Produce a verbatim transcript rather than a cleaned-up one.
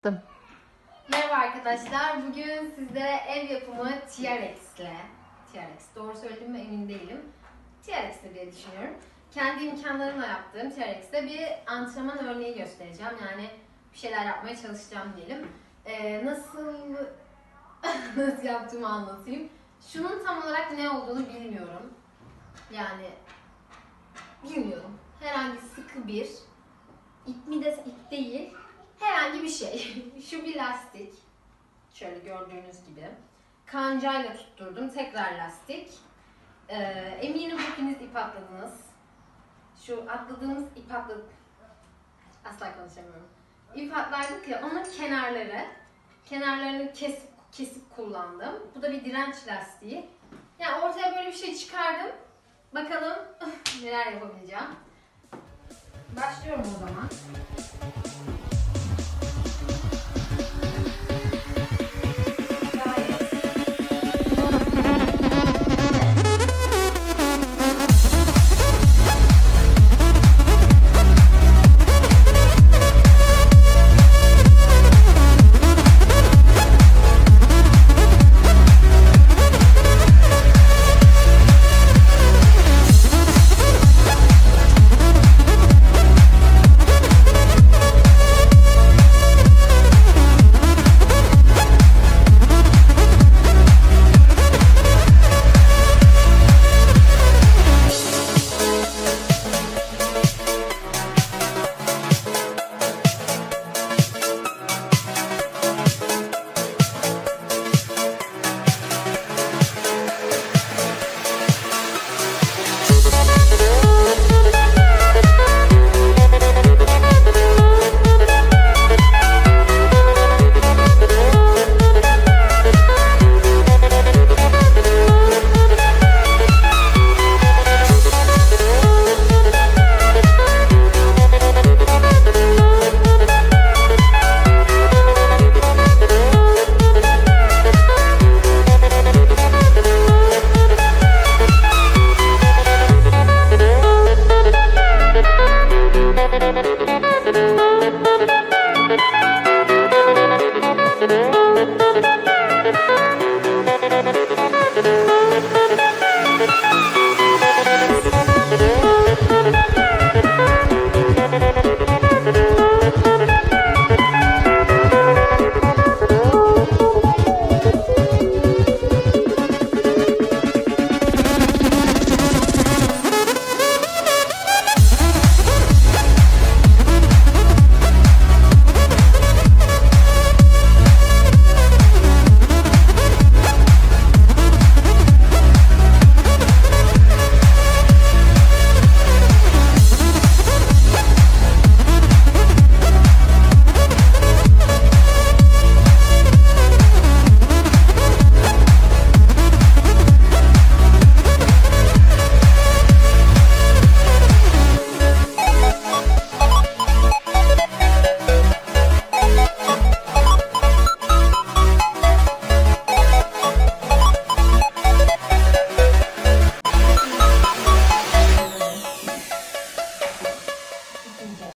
Dım. Merhaba arkadaşlar. Bugün sizlere ev yapımı T R X ile, T R X doğru söyledim mi emin değilim. T R X diye düşünüyorum. Kendi imkanlarımla yaptığım T R X'te bir antrenman örneği göstereceğim. Yani bir şeyler yapmaya çalışacağım diyelim. Ee, nasıl nasıl yaptığımı anlatayım. Şunun tam olarak ne olduğunu bilmiyorum. Yani bilmiyorum. Herhangi sıkı bir ip mi de ip değil. Herhangi bir şey. Şu bir lastik. Şöyle gördüğünüz gibi. Kancayla tutturdum. Tekrar lastik. Ee, eminim hepiniz ip atladınız. Şu atladığımız ip atladı... Asla konuşamıyorum. İp atlardık ya, onun kenarları. Kenarlarını kesip kesip kullandım. Bu da bir direnç lastiği. Yani ortaya böyle bir şey çıkardım. Bakalım neler yapabileceğim. Başlıyorum o zaman.